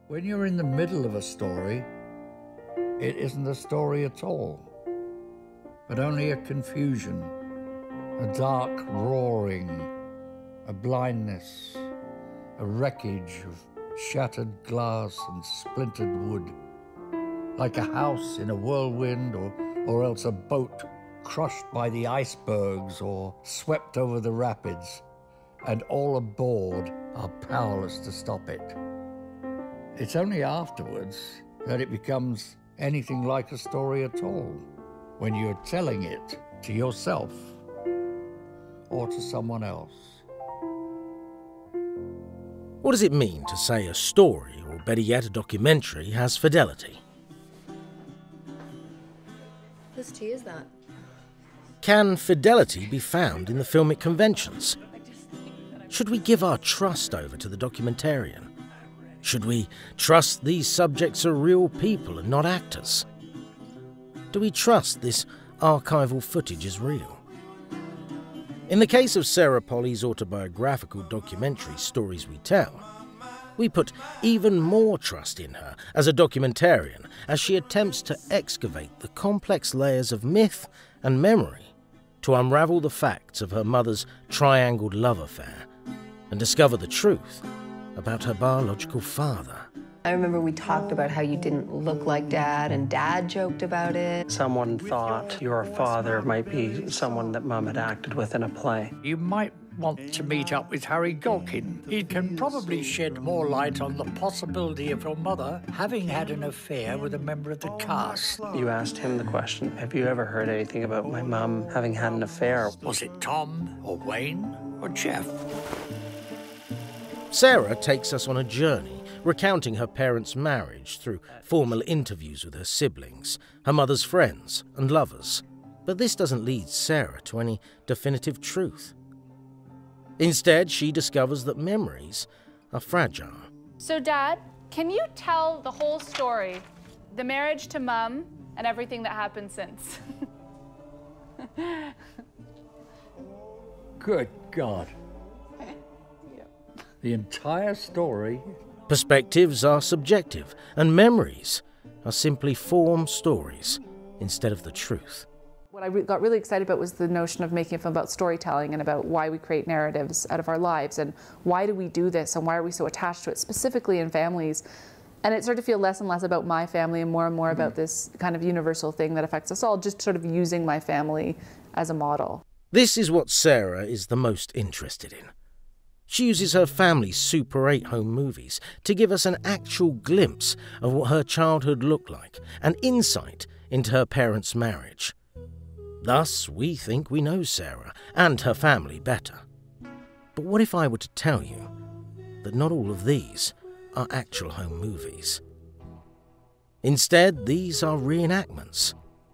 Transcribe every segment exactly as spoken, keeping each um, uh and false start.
When you're in the middle of a story, it isn't a story at all, but only a confusion, a dark roaring, a blindness, a wreckage of shattered glass and splintered wood, like a house in a whirlwind, or, or else a boat crushed by the icebergs or swept over the rapids, and all aboard are powerless to stop it. It's only afterwards that it becomes anything like a story at all, when you're telling it to yourself or to someone else. What does it mean to say a story, or better yet a documentary, has fidelity? Whose tea is that? Can fidelity be found in the filmic conventions? Should we give our trust over to the documentarian? Should we trust these subjects are real people and not actors? Do we trust this archival footage is real? In the case of Sarah Polley's autobiographical documentary Stories We Tell, we put even more trust in her as a documentarian as she attempts to excavate the complex layers of myth and memory to unravel the facts of her mother's triangled love affair and discover the truth about her biological father. I remember we talked about how you didn't look like Dad, and Dad joked about it. Someone thought your father might be someone that Mum had acted with in a play. You might want to meet up with Harry Golkin. He can probably shed more light on the possibility of your mother having had an affair with a member of the cast. You asked him the question, have you ever heard anything about my mum having had an affair? Was it Tom, or Wayne, or Jeff? Sarah takes us on a journey, recounting her parents' marriage through formal interviews with her siblings, her mother's friends and lovers. But this doesn't lead Sarah to any definitive truth. Instead, she discovers that memories are fragile. So, Dad, can you tell the whole story? The marriage to Mum and everything that happened since. Good God. The entire story? Perspectives are subjective, and memories are simply form stories instead of the truth. What I re got really excited about was the notion of making a film about storytelling and about why we create narratives out of our lives and why do we do this and why are we so attached to it, specifically in families. And it started to feel less and less about my family and more and more about this kind of universal thing that affects us all, just sort of using my family as a model. This is what Sarah is the most interested in. She uses her family's Super eight home movies to give us an actual glimpse of what her childhood looked like, an insight into her parents' marriage. Thus, we think we know Sarah and her family better. But what if I were to tell you that not all of these are actual home movies? Instead, these are reenactments.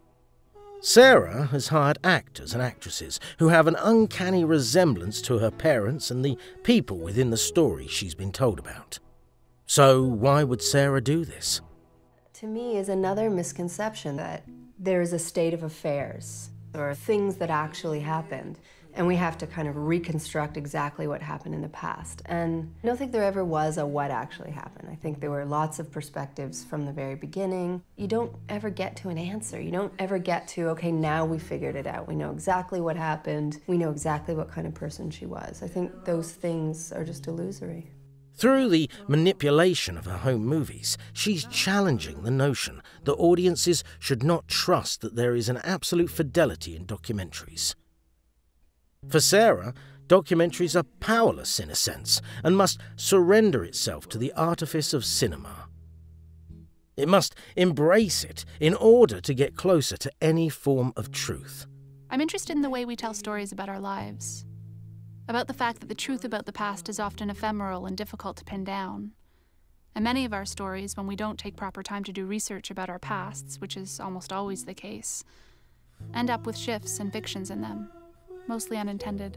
Sarah has hired actors and actresses who have an uncanny resemblance to her parents and the people within the story she's been told about. So why would Sarah do this? To me, is another misconception that there is a state of affairs or things that actually happened, and we have to kind of reconstruct exactly what happened in the past. And I don't think there ever was a what actually happened. I think there were lots of perspectives from the very beginning. You don't ever get to an answer. You don't ever get to, okay, now we figured it out. We know exactly what happened. We know exactly what kind of person she was. I think those things are just illusory. Through the manipulation of her home movies, she's challenging the notion that audiences should not trust that there is an absolute fidelity in documentaries. For Sarah, documentaries are powerless in a sense and must surrender itself to the artifice of cinema. It must embrace it in order to get closer to any form of truth. I'm interested in the way we tell stories about our lives, about the fact that the truth about the past is often ephemeral and difficult to pin down. And many of our stories, when we don't take proper time to do research about our pasts, which is almost always the case, end up with shifts and fictions in them, mostly unintended.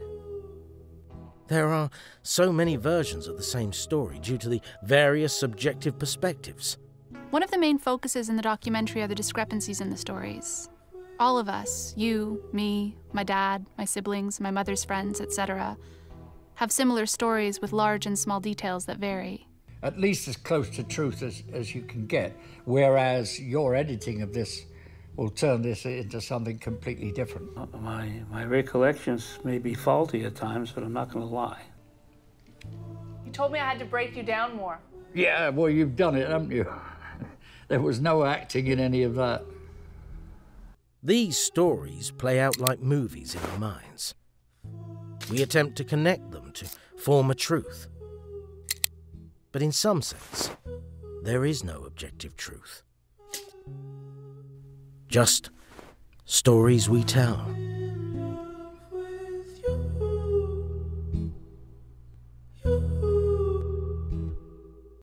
There are so many versions of the same story due to the various subjective perspectives. One of the main focuses in the documentary are the discrepancies in the stories. All of us, you, me, my dad, my siblings, my mother's friends, et cetera, have similar stories with large and small details that vary. at least as close to truth as, as you can get, whereas your editing of this will turn this into something completely different. My, my recollections may be faulty at times, but I'm not going to lie. You told me I had to break you down more. Yeah, well, you've done it, haven't you? There was no acting in any of that. These stories play out like movies in our minds. We attempt to connect them to form a truth. But in some sense, there is no objective truth. Just stories we tell.